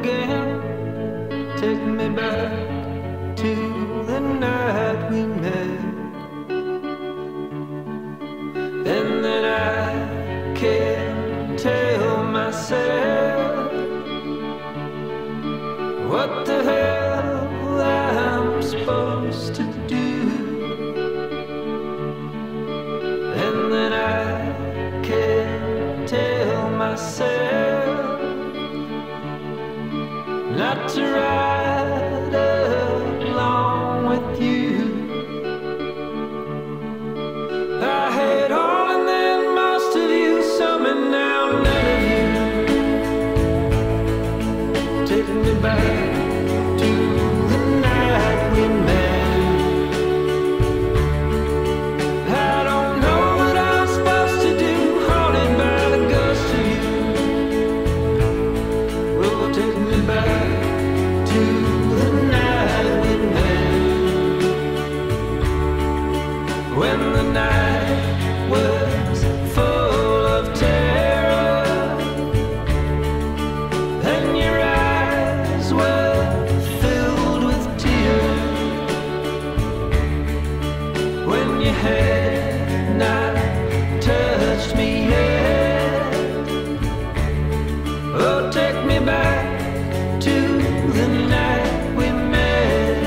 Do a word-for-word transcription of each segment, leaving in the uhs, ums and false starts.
again. Take me back to the night we met. And then I can't tell myself what the hell I'm supposed to do. And then I can't tell myself not to ride along with you. I had all and then most of you, some and now none of you. Taking me back to the night we met. I don't know what I'm supposed to do, haunted by the ghost of you. Oh, take me back to the night we met. When the night was full of terror and your eyes were filled with tears, when you had not touched me yet. Oh, take me back to the night we met.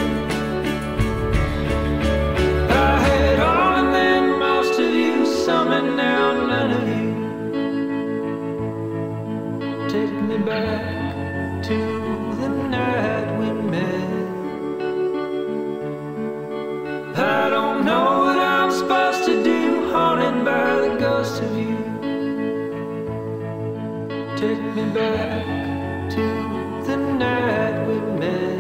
I had all and then most of you, some and now none of you. Take me back to the night we met. I don't know what I'm supposed to do, haunted by the ghost of you. Take me back to the night we met.